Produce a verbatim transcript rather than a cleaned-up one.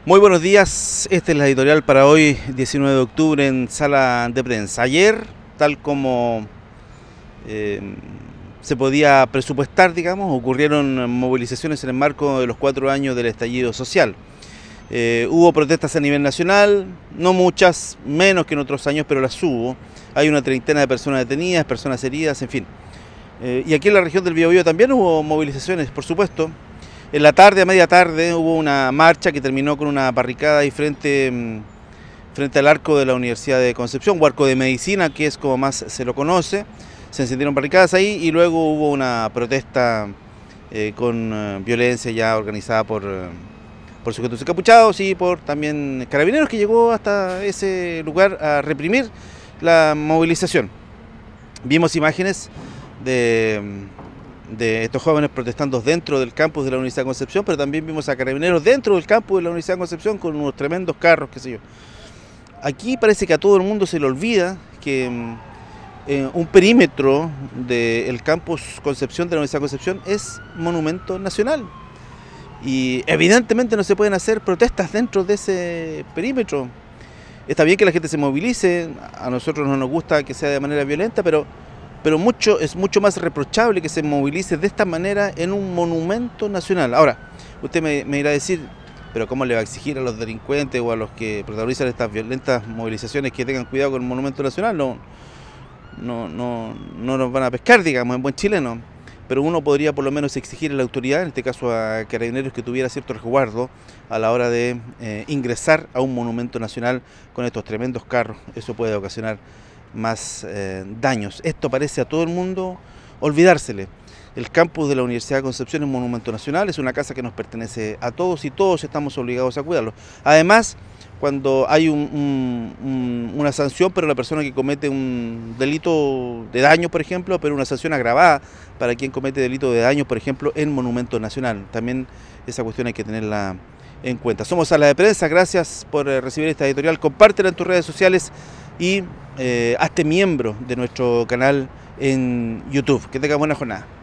Muy buenos días, esta es la editorial para hoy, diecinueve de octubre, en sala de prensa. Ayer, tal como eh, se podía presupuestar, digamos, ocurrieron movilizaciones en el marco de los cuatro años del estallido social. Eh, hubo protestas a nivel nacional, no muchas, menos que en otros años, pero las hubo. Hay una treintena de personas detenidas, personas heridas, en fin. Eh, y aquí en la región del Biobío también hubo movilizaciones, por supuesto. En la tarde, a media tarde, hubo una marcha que terminó con una barricada ahí frente, frente al arco de la Universidad de Concepción, o arco de Medicina, que es como más se lo conoce. Se encendieron barricadas ahí y luego hubo una protesta eh, con eh, violencia ya organizada por, eh, por sujetos encapuchados y por también carabineros, que llegó hasta ese lugar a reprimir la movilización. Vimos imágenes de... de estos jóvenes protestando dentro del campus de la Universidad de Concepción, pero también vimos a carabineros dentro del campus de la Universidad de Concepción con unos tremendos carros, qué sé yo. Aquí parece que a todo el mundo se le olvida que eh, un perímetro del campus Concepción de la Universidad de Concepción es monumento nacional. Y evidentemente no se pueden hacer protestas dentro de ese perímetro. Está bien que la gente se movilice, a nosotros no nos gusta que sea de manera violenta, pero pero mucho, es mucho más reprochable que se movilice de esta manera en un monumento nacional. Ahora, usted me, me irá a decir, pero ¿cómo le va a exigir a los delincuentes o a los que protagonizan estas violentas movilizaciones que tengan cuidado con el monumento nacional? No, no, no, no nos van a pescar, digamos, en buen chileno. Pero uno podría por lo menos exigir a la autoridad, en este caso a carabineros, que tuviera cierto resguardo a la hora de eh, ingresar a un monumento nacional con estos tremendos carros. Eso puede ocasionar más eh, daños. Esto parece a todo el mundo olvidársele. El campus de la Universidad de Concepción es un monumento nacional, es una casa que nos pertenece a todos y todos estamos obligados a cuidarlo. Además, cuando hay un, un, un, una sanción para la persona que comete un delito de daño, por ejemplo, pero una sanción agravada para quien comete delito de daño, por ejemplo, en monumento nacional. También esa cuestión hay que tenerla en cuenta. Somos Sala de Prensa, gracias por recibir esta editorial, compártela en tus redes sociales y eh, hazte miembro de nuestro canal en YouTube. Que tengas buena jornada.